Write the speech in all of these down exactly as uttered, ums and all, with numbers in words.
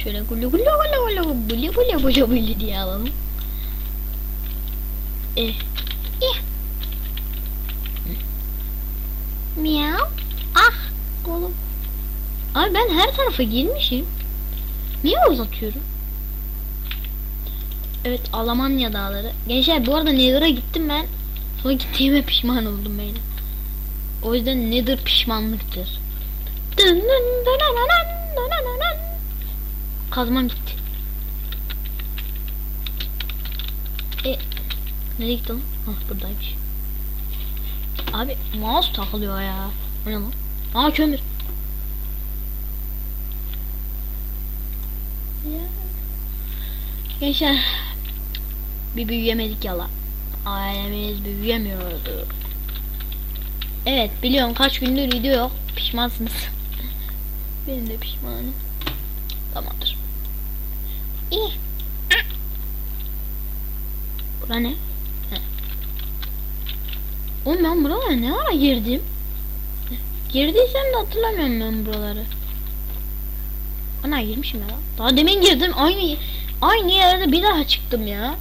Şöyle gulu gulu gulu gulu gulu gulu gulu gulu diye alalım. Eh. Eh. Miau. Ah. Oğlum. Abi ben her tarafa girmişim. Niye uzatıyorum? Evet, Almanya dağları. Gençler bu arada Nether'a gittim ben. Sonra gittiğime pişman oldum böyle. O yüzden Nether pişmanlıktır. Kazmam gitti. E, nereye gitti lan? Hah, buradaymış. Abi mouse takılıyor ya. O ne lan? Aa, kömür. Gençler, bir büyüyemedik yala. Ailemiz büyüyemiyordu. Evet, biliyorum kaç gündür video yok. Pişmansınız. Benim de pişmanım. Tamamdır. İyi. Bura ne? Heh. Oğlum ben buralara ne ara girdim? Girdiysem de hatırlamıyorum ben buraları. Ana, girmişim ya. Daha demin girdim. Aynı aynı yerde bir daha çıktım ya.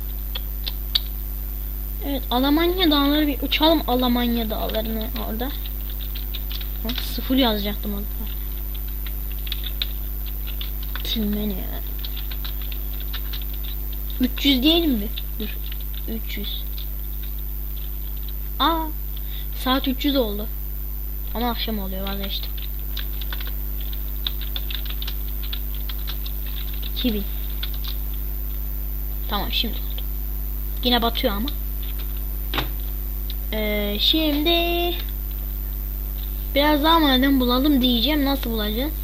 Evet, Almanya dağları, bir uçalım Almanya dağlarını orada. Bak, sıfır yazacaktım orada. Tümeni ya. üç yüz diyelim mi? Dur. üç yüz. Aa, saat üç yüz oldu. Ama akşam oluyor, vazgeçtim. iki bin. Tamam, şimdi oldu. Yine batıyor ama. Ee, şimdi biraz daha maden bulalım diyeceğim. Nasıl bulacağız?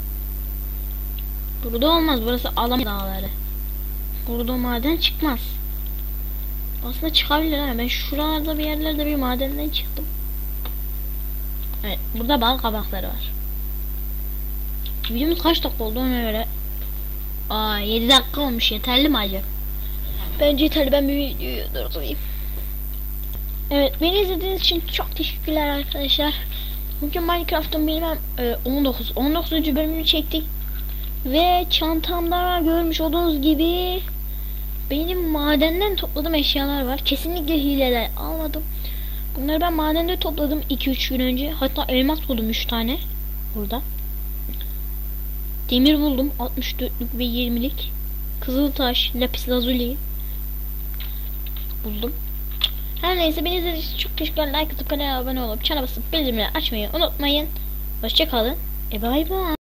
Burada olmaz. Burası Almanya dağları. Burada maden çıkmaz. Aslında çıkabilir ha. Ben şuralarda bir yerlerde bir madenden çıktım. Evet. Burada bal kabakları var. Videomuz kaç dakika oldu ona göre. Aa, yedi dakika olmuş. Yeterli mi acaba? Bence yeterli. Ben bir videoyu durdurayım. Evet, beni izlediğiniz için çok teşekkürler arkadaşlar. Bugün Minecraft'ın bilmem on dokuz on dokuzuncu bölümünü çektik. Ve çantamda görmüş olduğunuz gibi benim madenden topladığım eşyalar var. Kesinlikle hileler almadım. Bunları ben madende topladım iki üç gün önce. Hatta elmas buldum üç tane burada. Demir buldum altmış dörtlük ve yirmilik. Kızıltaş, lapis lazuli buldum. Her neyse, beni izlediğiniz için çok teşekkürler. Like atıp kanala abone olup çana basıp bildirimleri açmayı unutmayın. Hoşçakalın. E bay bay.